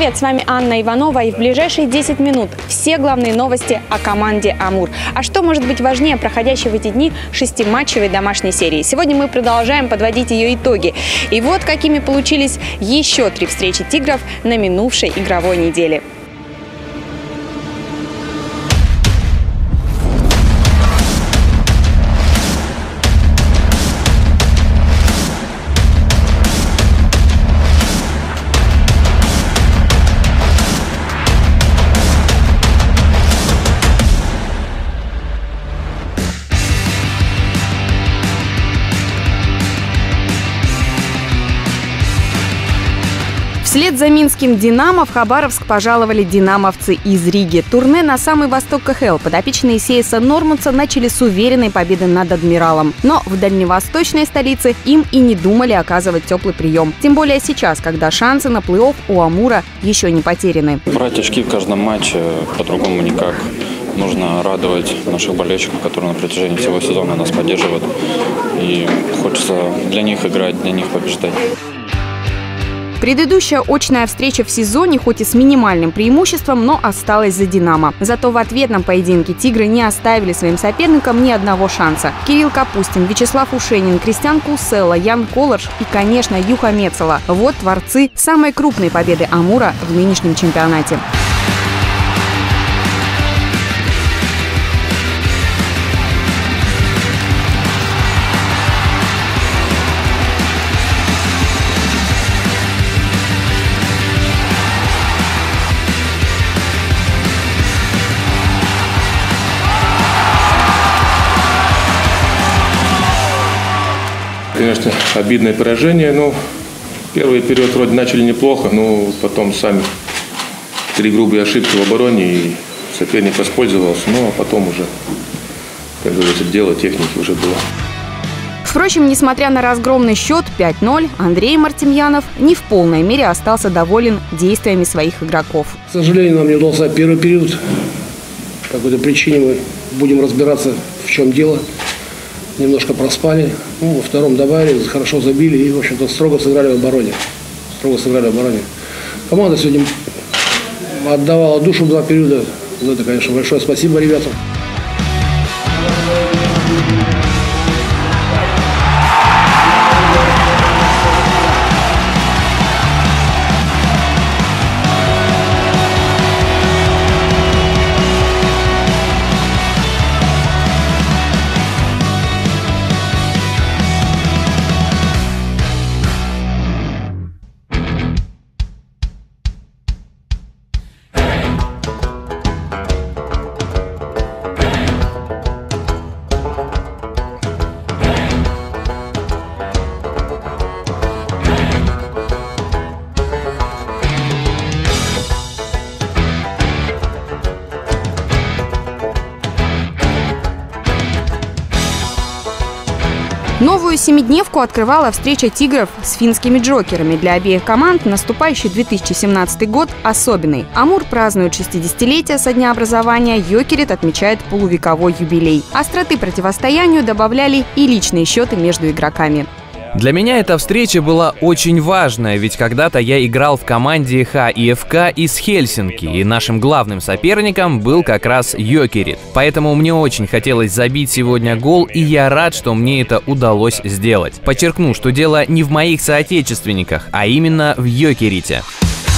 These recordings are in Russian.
привет! С вами Анна Иванова, и в ближайшие 10 минут все главные новости о команде «Амур». А что может быть важнее проходящей в эти дни 6-матчевой домашней серии? Сегодня мы продолжаем подводить ее итоги. И вот какими получились еще 3 встречи «Тигров» на минувшей игровой неделе. Вслед за минским «Динамо» в Хабаровск пожаловали динамовцы из Риги. Турне на самый восток КХЛ подопечные Сейса Норманса начали с уверенной победы над «Адмиралом». Но в дальневосточной столице им и не думали оказывать теплый прием. Тем более сейчас, когда шансы на плей-офф у «Амура» еще не потеряны. Брать очки в каждом матче по-другому никак. Нужно радовать наших болельщиков, которые на протяжении всего сезона нас поддерживают. И хочется для них играть, для них побеждать. Предыдущая очная встреча в сезоне, хоть и с минимальным преимуществом, но осталась за «Динамо». Зато в ответном поединке «Тигры» не оставили своим соперникам ни одного шанса. Кирилл Капустин, Вячеслав Ушенин, Кристиан Куселла, Ян Колорш и, конечно, Юха Мецела. Вот творцы самой крупной победы «Амура» в нынешнем чемпионате. Конечно, обидное поражение, но первый период вроде начали неплохо, но потом сами 3 грубые ошибки в обороне, и соперник воспользовался, ну а потом уже, как говорится, дело техники уже было. Впрочем, несмотря на разгромный счет 5-0, Андрей Мартемьянов не в полной мере остался доволен действиями своих игроков. К сожалению, нам не удался первый период. По какой-то причине мы будем разбираться, в чем дело. Немножко проспали, во втором добавили, хорошо забили и, в общем-то, строго сыграли в обороне. Команда сегодня отдавала душу в 2 периода. За это, конечно, большое спасибо ребятам. Новую 7-дневку открывала встреча «Тигров» с финскими «Джокерами». Для обеих команд наступающий 2017 год особенный. «Амур» празднует 60-летие со дня образования, «Йокерит» отмечает полувековой юбилей. Остроты противостоянию добавляли и личные счеты между игроками. Для меня эта встреча была очень важная, ведь когда-то я играл в команде ХИФК из Хельсинки, и нашим главным соперником был как раз Йокерит. Поэтому мне очень хотелось забить сегодня гол, и я рад, что мне это удалось сделать. Подчеркну, что дело не в моих соотечественниках, а именно в Йокерите.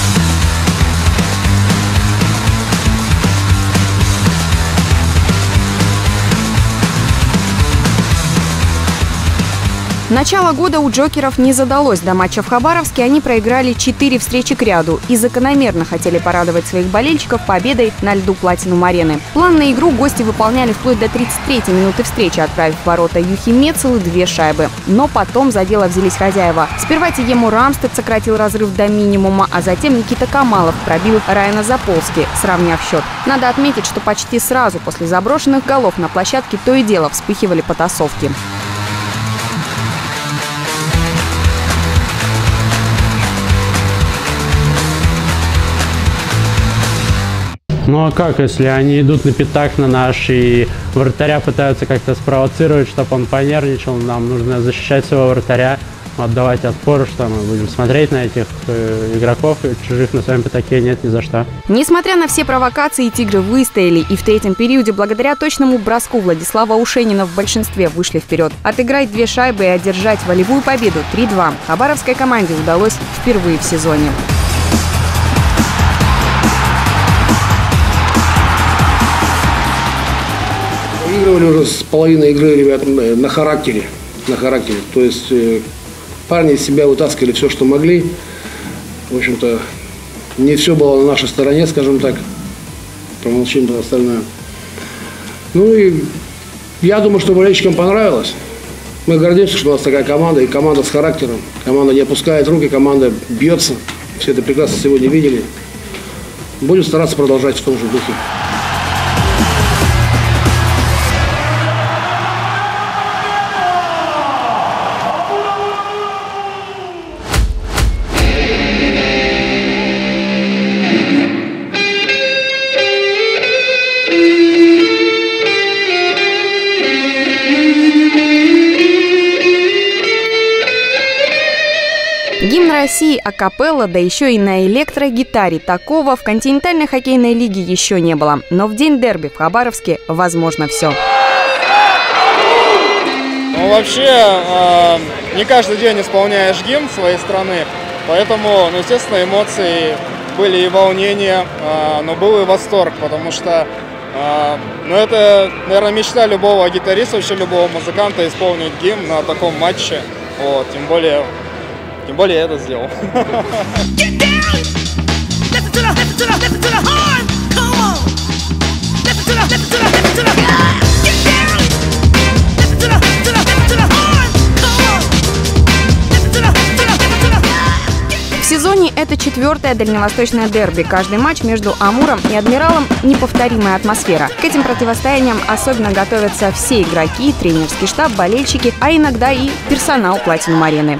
Начало года у «Джокеров» не задалось. До матча в Хабаровске они проиграли 4 встречи к ряду и закономерно хотели порадовать своих болельщиков победой на льду Платинум-арены. План на игру гости выполняли вплоть до 33-й минуты встречи, отправив в ворота Юхи Мецелы 2 шайбы. Но потом за дело взялись хозяева. Сперва Тиему Рамстед сократил разрыв до минимума, а затем Никита Камалов пробил Райана Заполски, сравняв счет. Надо отметить, что почти сразу после заброшенных голов на площадке то и дело вспыхивали потасовки. Ну а как, если они идут на пятак на наш и вратаря пытаются как-то спровоцировать, чтобы он понервничал, нам нужно защищать своего вратаря. отдавать отпор, что мы будем смотреть на этих игроков, и чужих на своем пятаке нет ни за что. Несмотря на все провокации, «Тигры» выстояли и в третьем периоде благодаря точному броску Владислава Ушенина в большинстве вышли вперед. Отыграть 2 шайбы и одержать волевую победу 3-2 хабаровской команде удалось впервые в сезоне. Выигрывали уже с половиной игры ребят на характере. То есть парни из себя вытаскивали все, что могли. В общем-то, не все было на нашей стороне, скажем так. Промолчим про остальное. Ну и я думаю, что болельщикам понравилось. Мы гордимся, что у нас такая команда, и команда с характером. Команда не опускает руки, команда бьется. Все это прекрасно сегодня видели. Будем стараться продолжать в том же духе. Гимн России акапелла, да еще и на электрогитаре. Такого в континентальной хоккейной лиге еще не было. Но в день дерби в Хабаровске возможно все. Ну, вообще, не каждый день исполняешь гимн своей страны, поэтому, ну, естественно, эмоции были и волнение, но был и восторг, потому что ну, это, наверное, мечта любого гитариста, вообще любого музыканта исполнить гимн на таком матче. Вот, тем более я это сделал. В сезоне это 4-е дальневосточное дерби. Каждый матч между «Амуром» и «Адмиралом» – неповторимая атмосфера. К этим противостояниям особенно готовятся все игроки, тренерский штаб, болельщики, а иногда и персонал «Платинум-арены».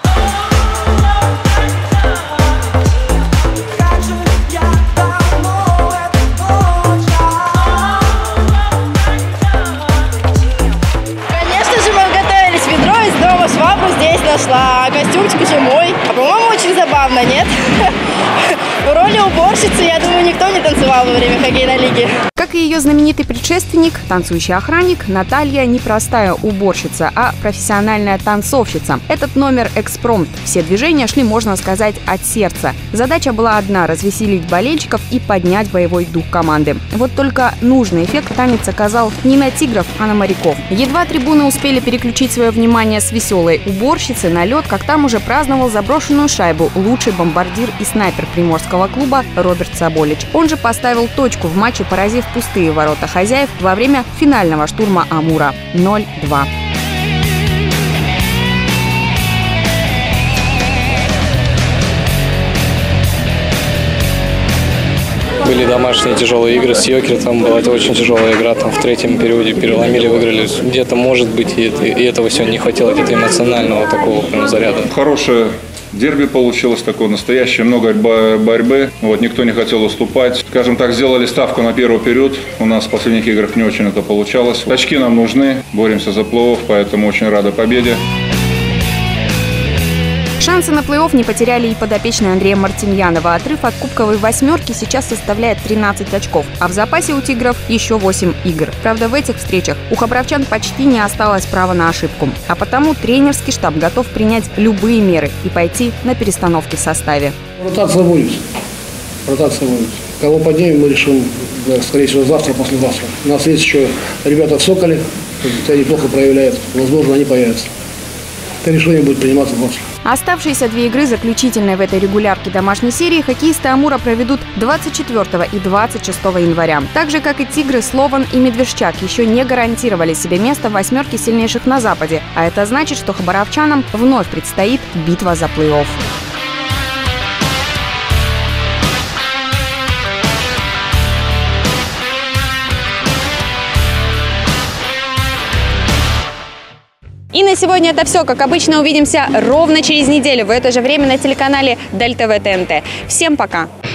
Нашла, костюмчик уже мой. А по-моему, очень забавно, нет? В роли уборщицы, я думаю, никто не танцевал во время хоккейной лиги. Как и ее знаменитый предшественник, танцующий охранник, Наталья не простая уборщица, а профессиональная танцовщица. Этот номер экспромт. Все движения шли, можно сказать, от сердца. Задача была одна – развеселить болельщиков и поднять боевой дух команды. Вот только нужный эффект танец оказал не на тигров, а на моряков. Едва трибуны успели переключить свое внимание с веселой уборщицы на лед, как там уже праздновал заброшенную шайбу лучший бомбардир и снайпер приморского клуба Роберт Соболич. Он же поставил точку в матче, поразив пустые ворота хозяев во время финального штурма «Амура» 0-2. Были домашние тяжелые игры с Йокеритом, была это очень тяжелая игра, там в третьем периоде переломили, выиграли. Где-то, может быть, и этого сегодня не хватило, где-то эмоционального такого прям заряда. Хорошее дерби получилось, такое настоящее, много борьбы, вот, никто не хотел уступать. Скажем так, сделали ставку на первый период, у нас в последних играх не очень это получалось. Очки нам нужны, боремся за плей-офф, поэтому очень рады победе. Шансы на плей-офф не потеряли и подопечные Андрея Мартиньянова. Отрыв от кубковой восьмерки сейчас составляет 13 очков, а в запасе у «Тигров» еще 8 игр. Правда, в этих встречах у хабаровчан почти не осталось права на ошибку. А потому тренерский штаб готов принять любые меры и пойти на перестановки в составе. Ротация будет. Кого поднимем, мы решим, скорее всего, завтра, послезавтра. У нас есть еще ребята в «Соколе», себя неплохо проявляют. Возможно, они появятся. Это решение будет приниматься завтра. Оставшиеся 2 игры, заключительные в этой регулярке домашней серии, хоккеисты «Амура» проведут 24 и 26 января. Так же, как и «Тигры», Слован и Медвежчак еще не гарантировали себе место в восьмерке сильнейших на Западе. А это значит, что хабаровчанам вновь предстоит битва за плей-офф. И на сегодня это все. Как обычно, увидимся ровно через неделю в это же время на телеканале Дельта ТНТ. Всем пока!